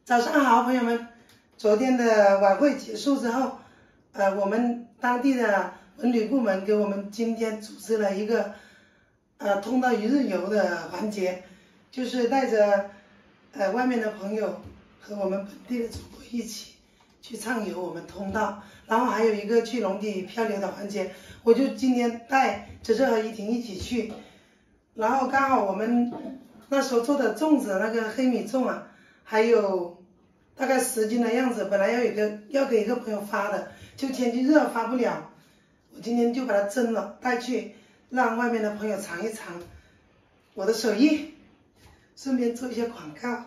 早上好，朋友们。昨天的晚会结束之后，我们当地的文旅部门给我们今天组织了一个通到一日游的环节，就是带着外面的朋友和我们本地的主播一起去畅游我们通道，然后还有一个去龙底漂流的环节，我就今天带哲哲和依婷一起去，然后刚好我们那时候做的粽子那个黑米粽啊，还有大概10斤的样子，本来要给一个朋友发的，就天气热发不了，我今天就把它蒸了带去，让外面的朋友尝一尝我的手艺，顺便做一些广告。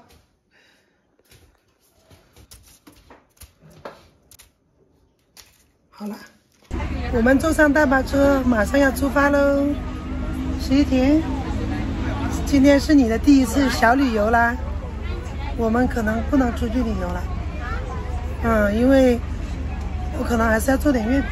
好了，我们坐上大巴车，马上要出发喽。石依婷，今天是你的第一次小旅游啦，我们可能不能出去旅游了，因为我可能还是要做点月饼。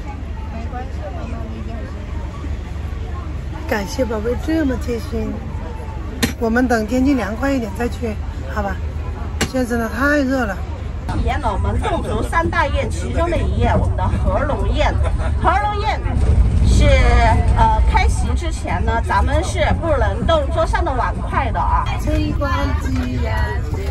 感谢宝贝这么贴心，我们等天气凉快一点再去，好吧？现在真的太热了。 体验了我们侗族3大宴其中的一宴，我们的合龙宴。合龙宴是开席之前呢，咱们是不能动桌上的碗筷的啊。 春光鸡呀，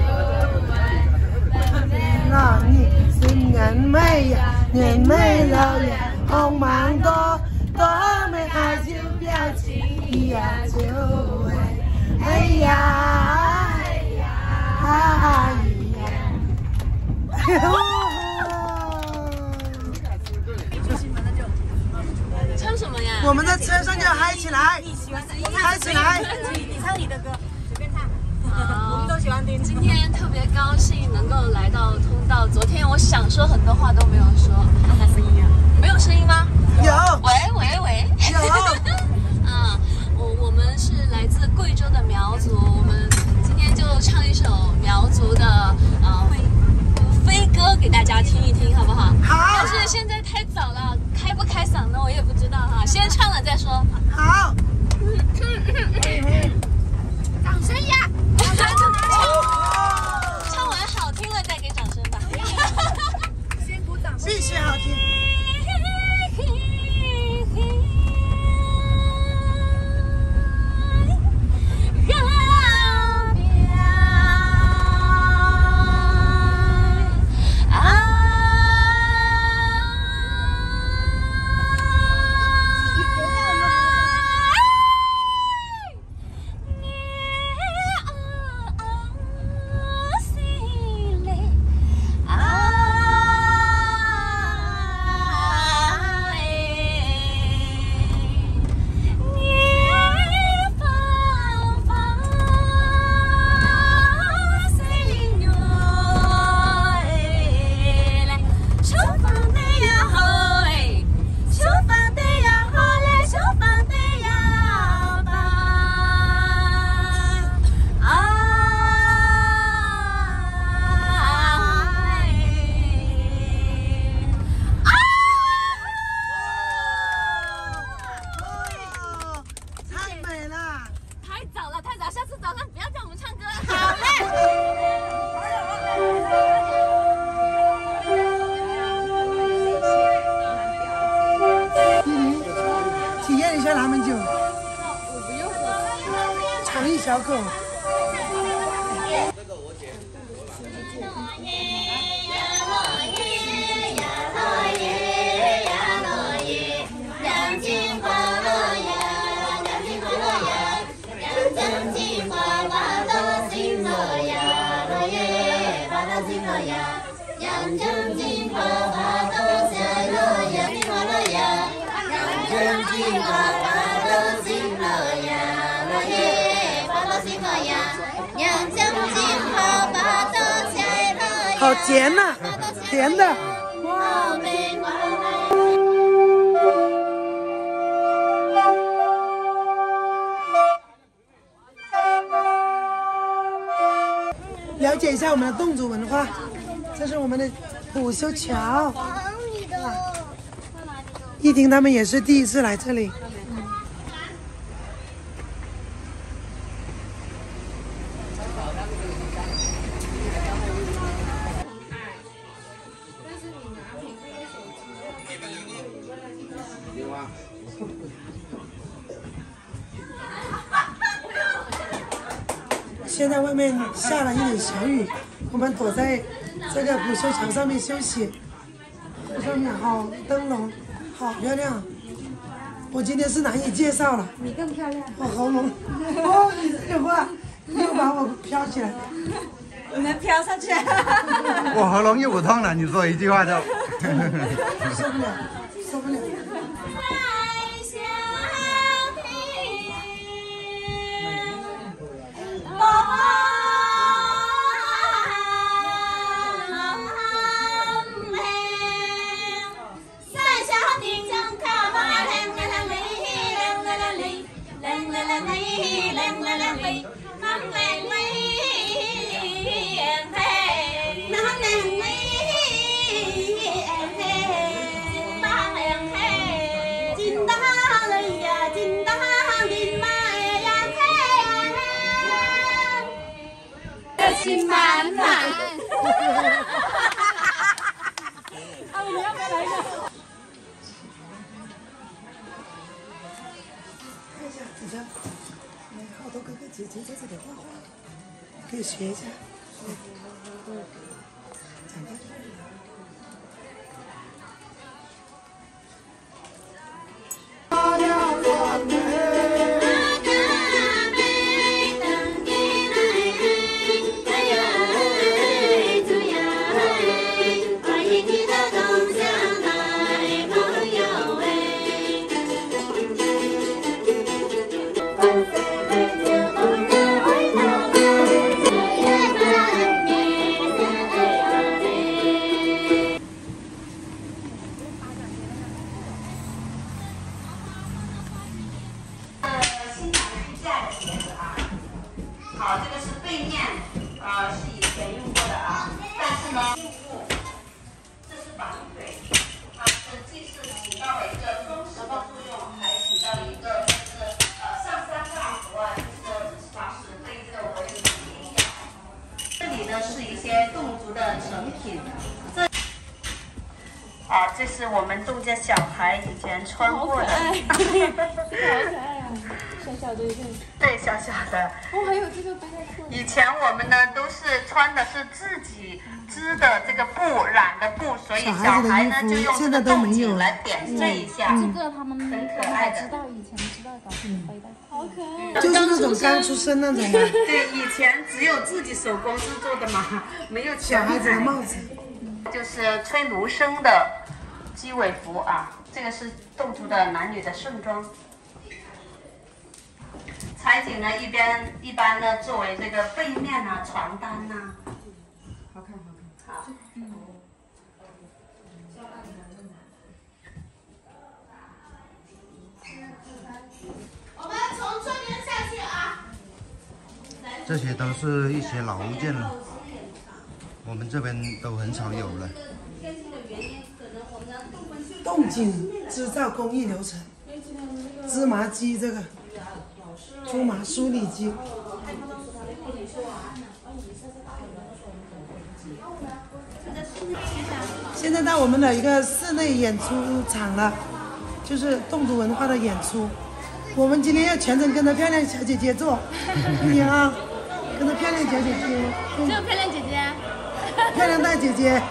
那你是人美呀，人美老呀，红芒多多美，爱就表情呀，就会，哎呀，哎呀，哎呀。 唱什么呀？ 我们在车上就嗨起来，嗨起来！ 你唱你的歌，随便唱，我们都喜欢听。 今天特别高兴能够来到通道。昨天我想说很多话都没有说， 看看声音啊， 没有声音吗？ 有。 喂。有。我们是来自贵州的苗族，我们今天就唱一首苗族的飞歌给大家听一听，好不好？ 好。 但是现在太早了，开不开嗓呢？我也不知道哈，先唱了再说。 好。 掌声呀！ 唱完好听了再给掌声吧。 先鼓掌。 必须好听。小狗。好甜呐，甜的。了解一下我们的侗族文化，这是我们的虎修桥。依婷他们也是第一次来这里。 现在外面下了一点小雨，我们躲在这个不锈墙上面休息。这上面好灯笼，好漂亮。我今天是难以介绍了。 你更漂亮。 我喉咙，哦，你这句话又把我飘起来。 你能飘上去？ 我喉咙又不痛了，你说一句话就。 受不了，受不了。 心满满。啊，你要不要来一个？ 看一下纸张，好多哥哥姐姐在这里画画，可以学一下。讲吧。 好，这个是背面，是以前用过的啊，但是呢，这是绑腿，它是既是起到了一个装饰的作用，还起到了一个就是上山下河啊，就是把是对这个文人的影响。这里呢是一些侗族的成品，这是我们侗家小孩以前穿过的， 好可爱啊！小小的一个。 对，小小的。 哦，还有这个背带裤。 以前我们呢都是穿的是自己织的这个布染的布，所以小孩呢就用这个动静来点缀一下。 这个他们很可爱的。 知道以前知道的背带，好可爱。 就是那种刚出生那种嘛。 对，以前只有自己手工制作的嘛，没有小孩子的帽子。 就是吹芦笙的鸡尾服啊，这个是侗族的男女的盛装。彩锦呢，一般呢作为这个背面啊、传单呐、 好看，好看。 好。 我们从这边下去啊。 这些都是一些老物件了，我们这边都很少有了。 侗锦织造工艺流程，芝麻机这个，粗麻梳理机。现在到我们的一个室内演出场了，就是侗族文化的演出。我们今天要全程跟着漂亮小姐姐做，你啊，跟着漂亮小姐姐。 只有漂亮姐姐。 漂亮大姐姐。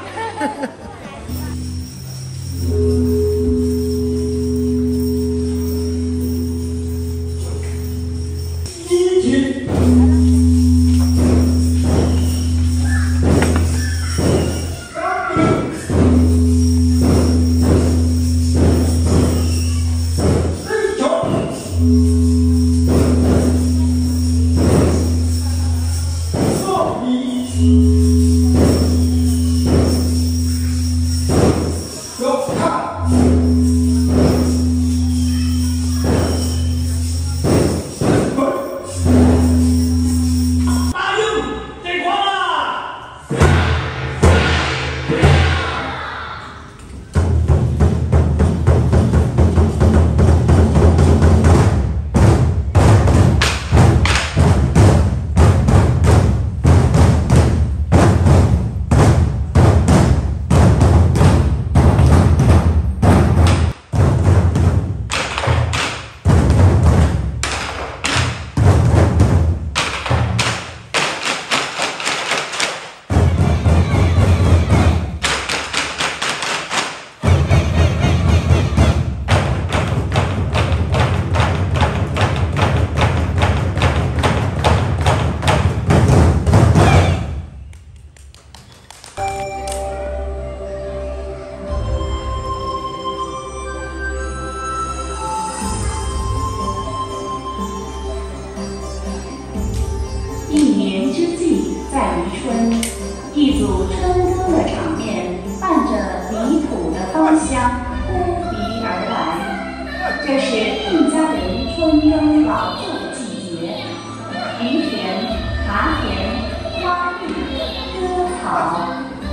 好。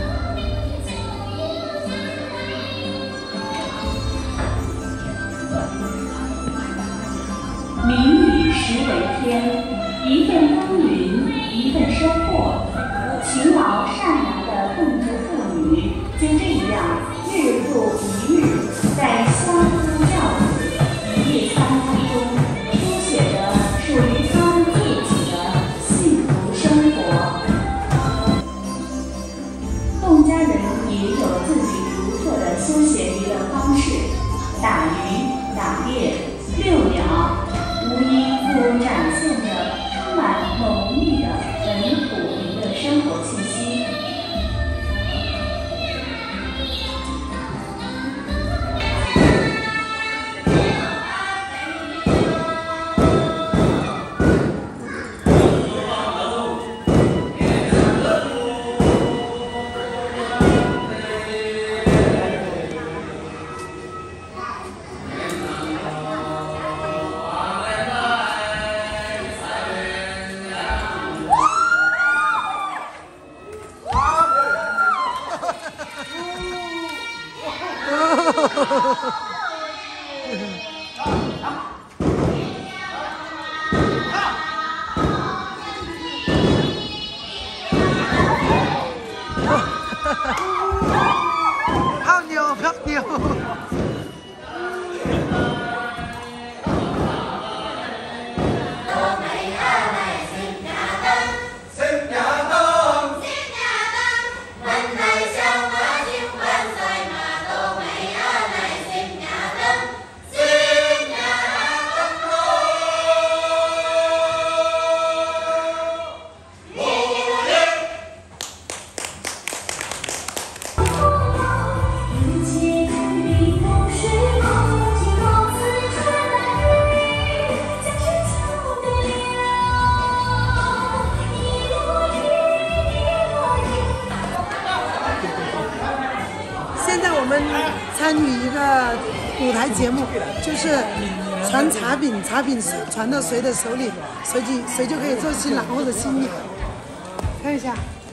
民以食为天，一份耕耘一份收获。勤劳善良的侗族妇女就这样日复一日，在相夫教子、一日三餐中，书写着属于他们自己的幸福生活。侗家人也有自己独特的休闲娱乐方式，打鱼、打猎、遛鸟。无一不展现着充满浓郁的本土娱乐生活气息。 泡妞，泡妞。 现在我们参与一个舞台节目，就是传茶饼，茶饼传到谁的手里，谁就可以做新郎或者新娘。看一下。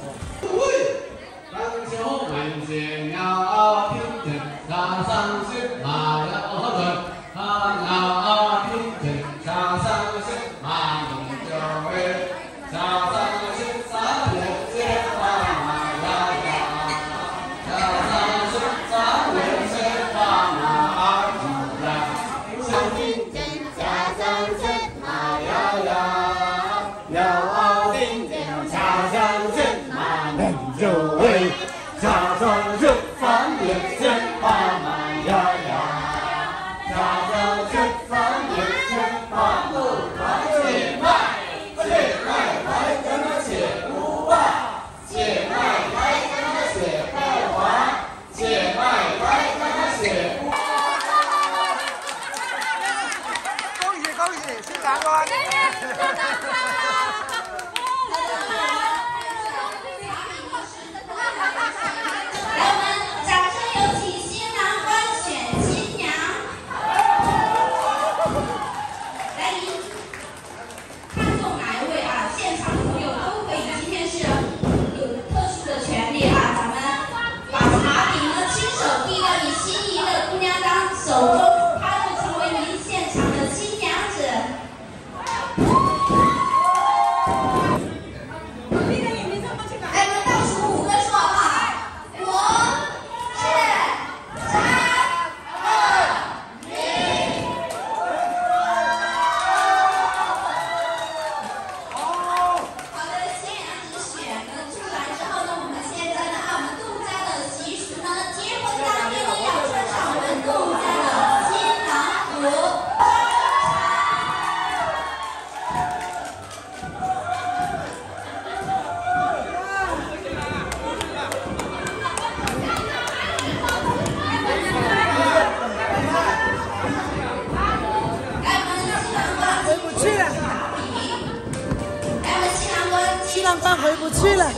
班回不去了。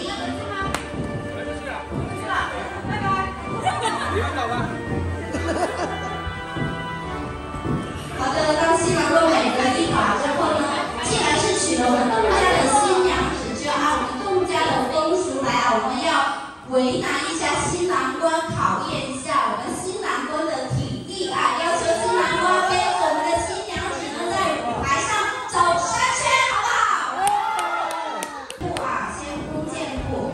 好的，当新郎都美的一把之后呢，既然是娶了我们侗家的新娘子，就要按我们侗家的风俗来啊，我们要为难一下新郎官，考验一下我们新郎官的体力啊！要求新郎官跟我们的新娘只能在舞台上走3圈，好不好？步啊，先弓箭步，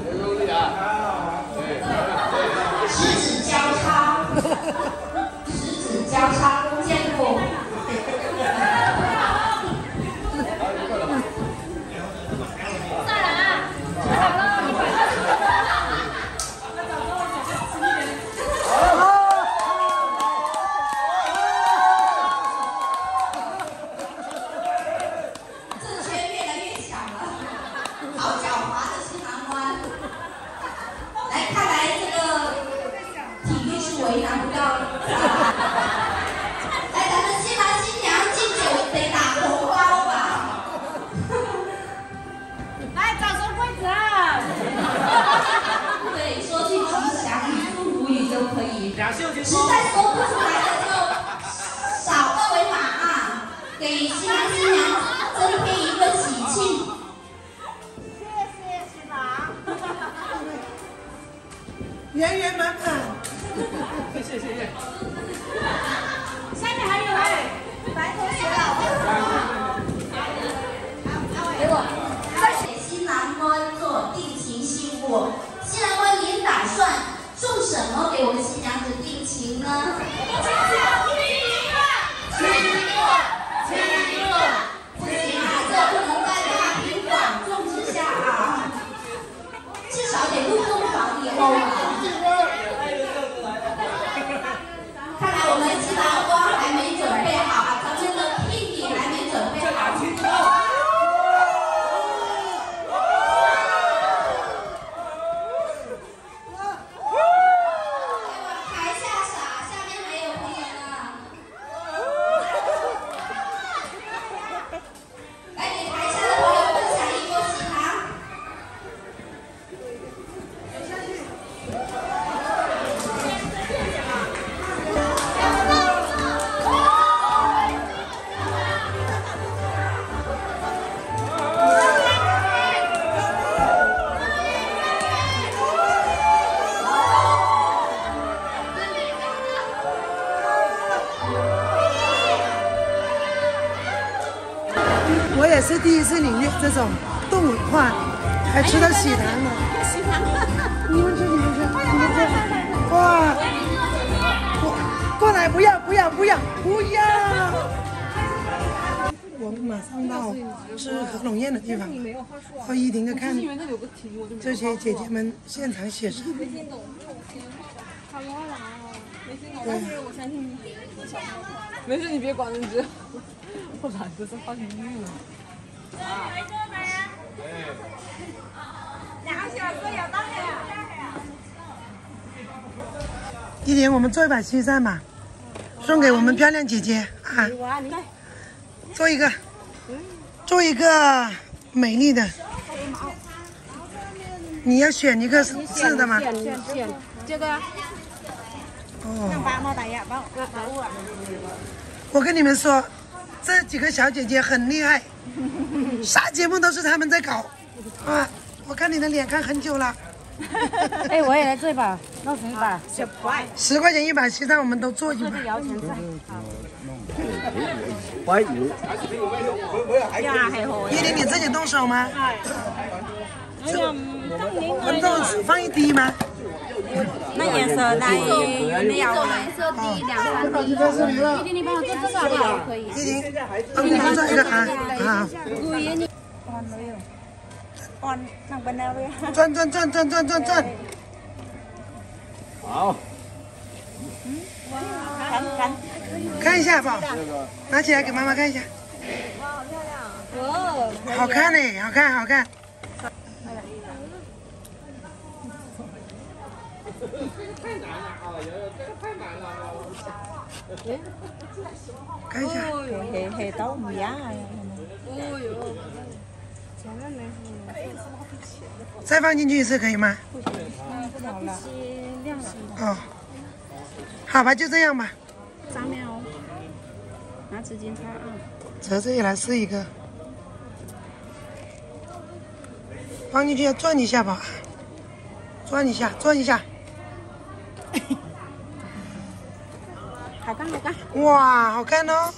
十指交叉，十指交叉弓箭步。为难不掉了。来，咱们新郎新娘敬酒得打红包吧。 来，掌声跪子啊！ 对，说句吉祥语、祝福语就可以。实在说不出来的就扫2维码啊，给新郎新娘增添一份喜庆。 谢谢新郎。 圆圆满满。 谢谢。下面还有哎，白同学了。 给我，给新郎官做定情信物。新郎官，您打算送什么给我们新娘子定情呢？不行啊，这不能在大庭广众之下啊，至少得入洞房以后啊。看来我们新郎官还没准备好啊，咱们的聘礼还没准备好。台下傻，下面还有朋友呢。来给台下的朋友分享一波喜糖。 我也是第一次领略这种动文化，还吃到喜糖呢。你们吃，哇！过来，不要！我们马上到吃合龙宴的地方，和依婷的看这些姐姐们现场写生。对。 没事，你别管人家。我懒得是放英语了。 2个小时有到的。 依婷，我们做一把西扇吧，送给我们漂亮姐姐啊！做一个美丽的。你要选一个是的吗？ 选这个。 我跟你们说，这几个小姐姐很厉害，啥节目都是她们在搞啊！我看你的脸看很久了。 哎，我也来做一把，弄成一把 10块钱一把西扇，我们都做一把。依婷，你自己动手吗？温度放一滴吗？ 那颜色那你要蓝色滴2、3滴。依婷，你帮我做这个好不好？可以。 依婷，我给你们做一个啊，好。转。 好。 看一下好不好？拿起来给妈妈看一下。 哇，好漂亮！ 好看嘞，好看。 太难了啊！这个太难了。 看一下。 係都唔一樣啊！ 哦呦。 再放进去一次可以吗？哦，好吧，就这样吧。 3秒，拿纸巾擦啊。 折这里来试一个，放进去要转一下吧， 转一下，转一下。 好看，好看。 哇，好看哦！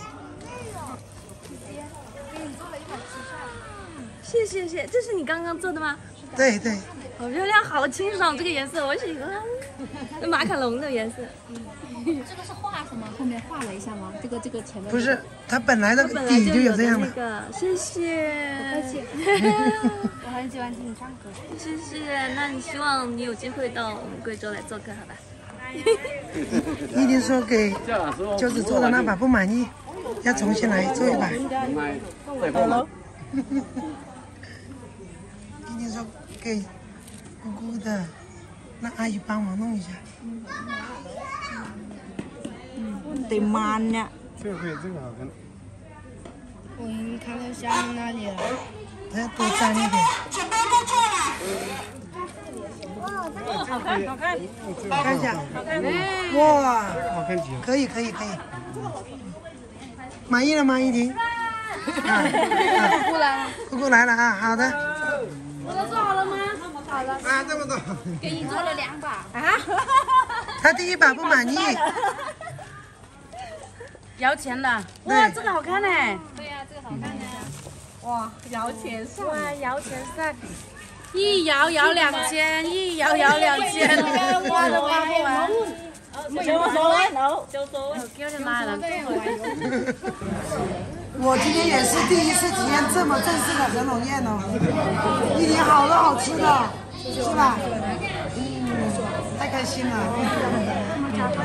谢谢谢，这是你刚刚做的吗？ 对对。 好漂亮，好清爽，这个颜色我喜欢。马卡龙的颜色。 这个是画什么？后面画了一下吗？这个前面不是，它本来的底就有这样的。 谢谢。 不客气。我很喜欢听你唱歌。 谢谢。那你希望你有机会到我们贵州来做客，好吧？ 你一定说给就是做的那把不满意，要重新来做一把。一定说给姑姑的，那阿姨帮忙弄一下。 得慢呢。 这个可以，这个好看。 我已经看到下面那里了。 再多粘一点。 好看，好看。 看一下。 好看。 哇， 好看极了。 可以可以可以。满意了吗，依婷？ 姑姑来了。 姑姑来了啊，好的。 我都做好了吗？好了。 啊，这么多。 给你做了2把。啊？ 他第一把不满意。 摇钱的，哇，这个好看呢。 对呀，这个好看呢。 哇，摇钱扇， 哇，摇钱扇，一摇摇2000，一摇摇2000，哇都花不完。 就所谓no， 我叫你妈了。 我今天也是第一次体验这么正式的合龙宴哦，一点好多好吃的，是吧？太开心了。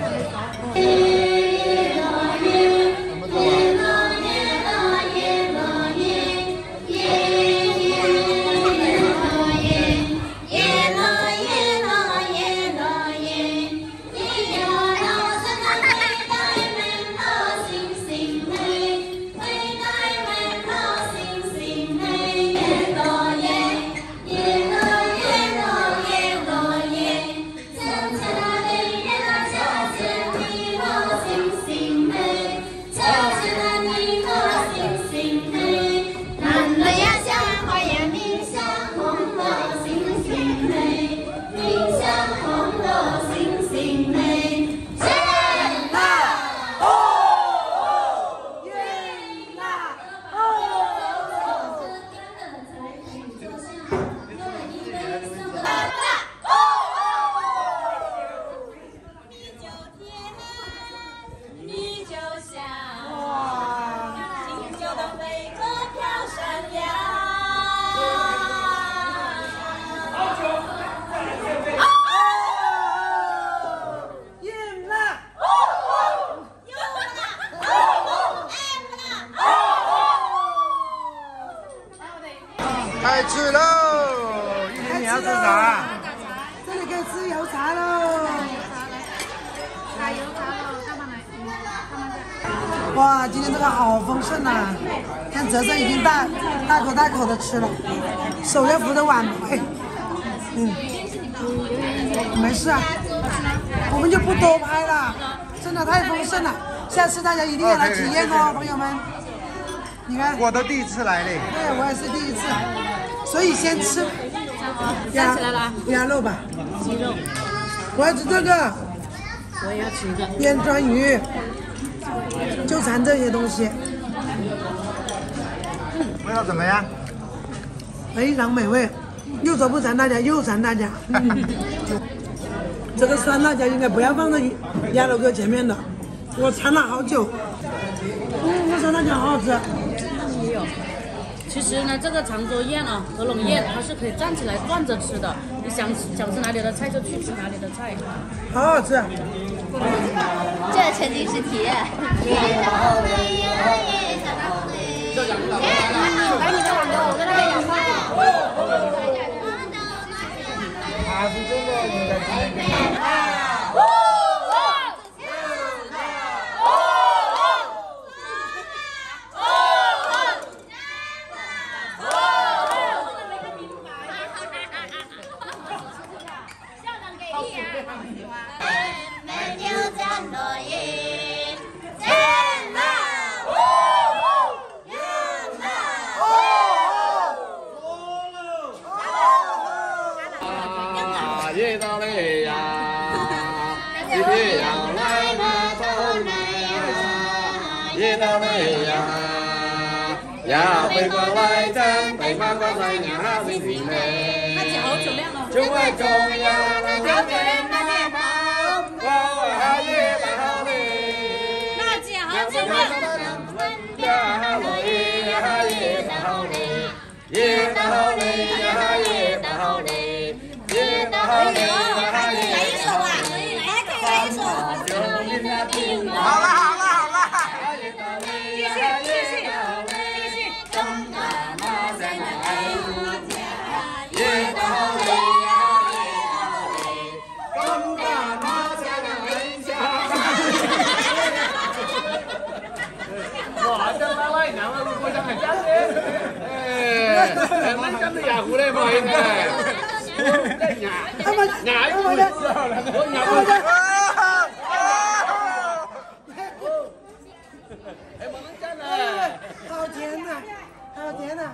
开吃喽！一婷，你要吃啥？ 这里可以吃油茶喽！ 打油茶了，干嘛来？ 哇，今天这个好丰盛呐！看哲哲已经大口的吃了，手要扶着碗筷。没事啊，我们就不多拍了，真的太丰盛了。下次大家一定要来体验哦，朋友们。你看， 我都第一次来嘞。 对，我也是第一次，所以先吃鸭肉吧。 鸡肉， 我要吃这个。 我也要吃一个。 烟川鱼，就馋这些东西。 味道怎么样？ 非常美味，又说不馋大家，又馋大家。这个酸辣椒应该不要放在鸭肉哥前面的，我馋了好久。这酸辣椒好好吃。 其实呢，这个长桌宴啊，合龙宴它是可以站起来转着吃的，你想吃哪里的菜就去吃哪里的菜， 好好吃。 这肯定是体验。把你的碗给我，我在那边养花。 他是这个应该是。 热闹嘞呀，一定要来码头来呀，热闹嘞呀，呀北方来战，北方关在呀里里嘞，中外中呀那个边那边我还热闹嘞， 那姐好久亮。 呀嘞呀热闹嘞，热闹嘞呀热闹嘞，热闹嘞呀热闹嘞。 来一首啊，可以来一首。 好了好了好了， 继续继续继续。东大妈在那爱我家， 热闹嘞呀热闹嘞，东大妈在那爱家。哇！真係拉人啊！會唔會真係真嘅？誒，乜真係牙糊咧？冇應該。牙牙糊咧，我牙糊。 好甜呐，好甜呐！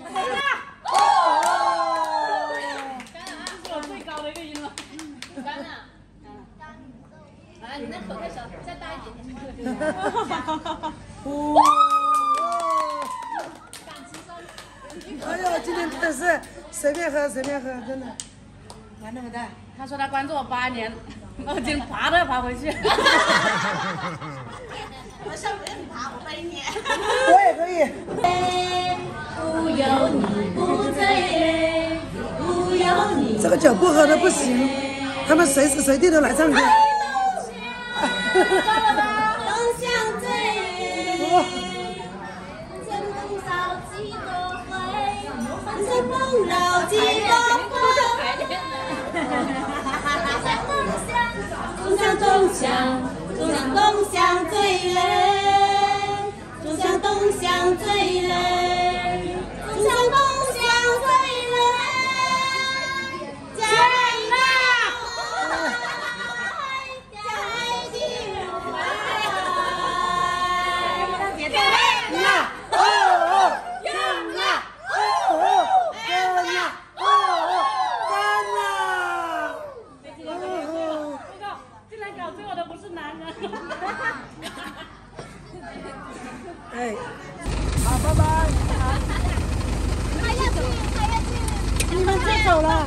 这是我最高的一个音了。干了。来，你那口太小，再大一点点。 哇！哎呦，今天真是随便喝随便喝，真的。 玩那么大，他说他关注我8年，我今天爬都要爬回去。 我上不你爬，我背你。 我也可以。 不有你不醉嘞，不有你。 这个酒不喝的不行，他们随时随地都来唱歌。 东乡醉，前东扫几多回，前风绕几多回。东乡醉嘞，东乡醉嘞，东乡醉嘞，家人啊，家人的爱， 呀哦干呀哦干呀哦干呐！ 竟然搞醉我的不是男人。 哎，好，拜拜。 还要去， 你们再走了。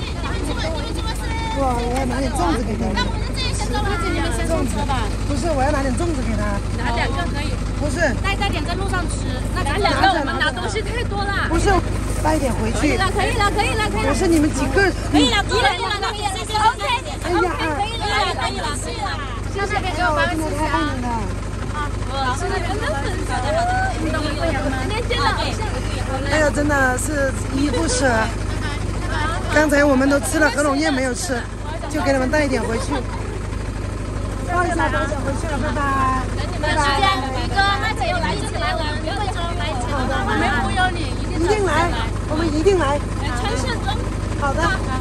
哇，我要拿点粽子给他。 那我们这里先走了， 你们先上车吧。 不是，我要拿点粽子给他。 拿2个可以。 不是。 带点在路上吃。那拿2个，我们拿东西太多了。 不是，带一点回去。 可以了。 不是你们几个？ 可以了，OK， 哎呀， 可以了。 谢谢，给我发个支持啊。 吃的真的很少的，今天见到偶像。 哎呀，真的是依依不舍。刚才我们都吃了合拢宴没有吃，就给你们带一点回去。不好意思，等下回去了，拜拜。 拜拜。宇哥，那姐又来这里来，我们6分钟来一起。 我们忽悠你， 一定来，我们一定来。 穿盛装。 好的。